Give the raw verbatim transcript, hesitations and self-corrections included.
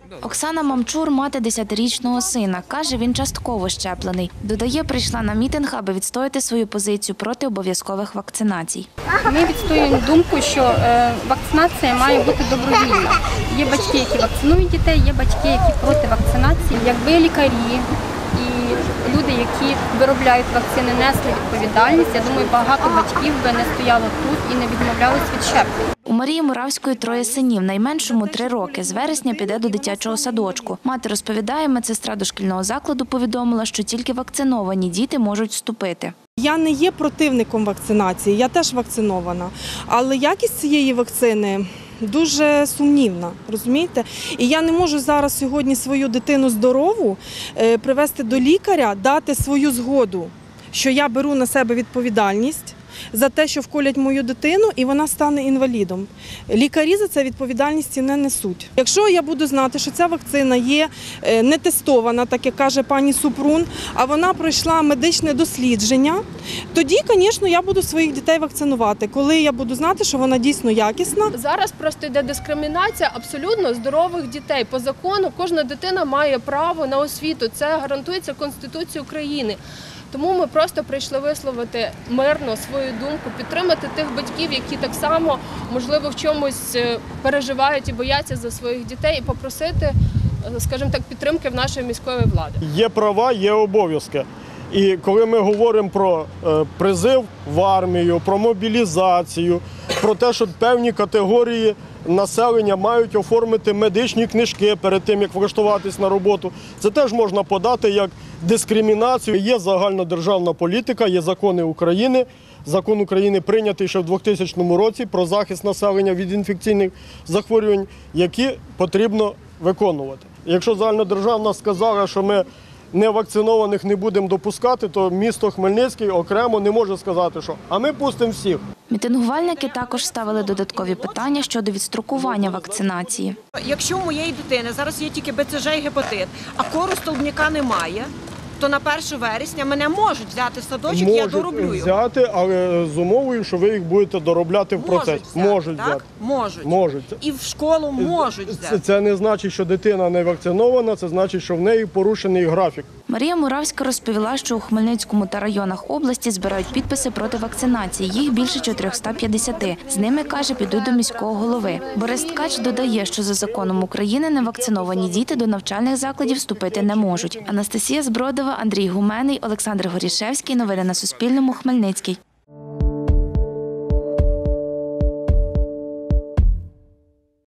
Оксана Мамчур – мати десятирічного сина. Каже, він частково щеплений. Додає, прийшла на мітинг, аби відстояти свою позицію проти обов'язкових вакцинацій. Ми відстоюємо думку, що вакцинація має бути добровільна. Є батьки, які вакцинують дітей, є батьки, які проти вакцинації. Якби лікарі і люди, які виробляють вакцини, несли відповідальність, я думаю, багато батьків би не стояло тут і не відмовлялись від щеплень. У Марії Муравської троє синів, найменшому – три роки. З вересня піде до дитячого садочку. Мати розповідає, медсестра дошкільного закладу повідомила, що тільки вакциновані діти можуть вступити. Я не є противником вакцинації, я теж вакцинована, але якість цієї вакцини дуже сумнівна, розумієте? І я не можу зараз сьогодні свою дитину здорову привести до лікаря, дати свою згоду, що я беру на себе відповідальність за те, що вколять мою дитину, і вона стане інвалідом. Лікарі за це відповідальності не несуть. Якщо я буду знати, що ця вакцина є не тестована, так як каже пані Супрун, а вона пройшла медичне дослідження, тоді, звісно, я буду своїх дітей вакцинувати, коли я буду знати, що вона дійсно якісна. Зараз просто йде дискримінація абсолютно здорових дітей. По закону кожна дитина має право на освіту. Це гарантується Конституцією України. Тому ми просто прийшли висловити мирно свою думку, підтримати тих батьків, які так само, можливо, в чомусь переживають і бояться за своїх дітей, і попросити, скажімо так, підтримки в нашої міської влади. Є права, є обов'язки. І коли ми говоримо про призив в армію, про мобілізацію, про те, що певні категорії населення мають оформити медичні книжки перед тим, як влаштуватись на роботу, це теж можна подати як дискримінацію. Є загальнодержавна політика, є закони України. Закон України прийнятий ще в двохтисячному році про захист населення від інфекційних захворювань, які потрібно виконувати. Якщо загальнодержавна сказала, що ми невакцинованих не будемо допускати, то місто Хмельницький окремо не може сказати, що «а ми пустимо всіх». Мітингувальники також ставили додаткові питання щодо відстрокування вакцинації. Якщо у моєї дитини зараз є тільки Б Це Ж і гепатит, а кору столбняка немає, то на перше вересня мене можуть взяти в садочок, можуть я дороблю його. взяти, але з умовою, що ви їх будете доробляти в процесі. Взяти, можуть так? взяти. Можуть. Можуть. І в школу можуть взяти. Це, це не значить, що дитина не вакцинована, це значить, що в неї порушений графік. Марія Муравська розповіла, що у Хмельницькому та районах області збирають підписи проти вакцинації. Їх більше чотириста п'ятдесят. З ними, каже, підуть до міського голови. Борис Ткач додає, що за законом України невакциновані діти до навчальних закладів вступити не можуть. Анастасія Збродова, Андрій Гуменний, Олександр Горішевський. Новини на Суспільному. Хмельницький.